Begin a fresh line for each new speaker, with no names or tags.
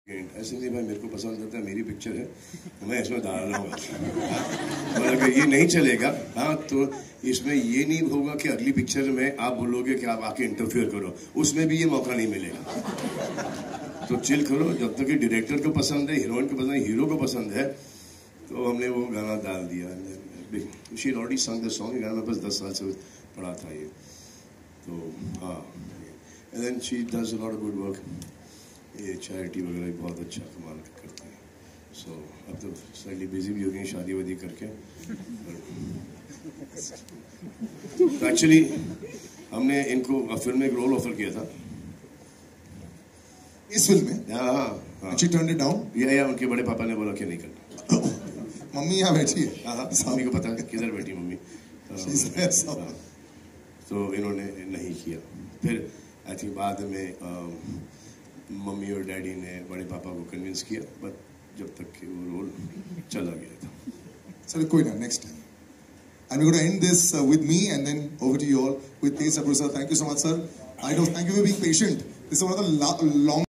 ऐसे नहीं भाई, मेरे को पसंद आता है, मेरी पिक्चर है, मैं इसमें डाल रहा हूँ। और अगर ये नहीं चलेगा, हाँ, तो इसमें ये नहीं होगा कि अगली पिक्चर में आप बोलोगे कि आप आके इंटरफियर करो, उसमें भी ये मौका नहीं मिलेगा। तो चिल करो, जब तक कि डायरेक्टर को पसंद है, हीरोइन को पसंद है, हीरो को पसंद है, तो हमने वो गाना डाल दिया। She already sang the song, गाना बस 10 साल से पढ़ा था ये, तो हाँ। And then she does a lot of good work, ये चैरिटी वगैरह बहुत अच्छा कमाल करते हैं। सो अब तो स्लाइटली बिजी भी हो गई शादी वादी करके। तो एक्चुअली हमने इनको फिल्म में एक रोल ऑफर किया था,
इस फिल्म में।
हाँ,
She turned it down?
या उनके बड़े पापा ने बोला कि नहीं करना।
मम्मी यहाँ बैठी है।
हाँ, मम्मी को पता है किधर बैठी मम्मी। तो इन्होंने नहीं किया। फिर आई थिंक बाद में मम्मी और डैडी ने बड़े पापा को कन्विंस किया, बट जब तक कि वो रोल चला गया था।
Sir, कोई ना, next time. And we're going to end this with me and then over to you all with Tej Sabur sir. Thank you so much, sir. I know, thank you for being patient. This is one of the long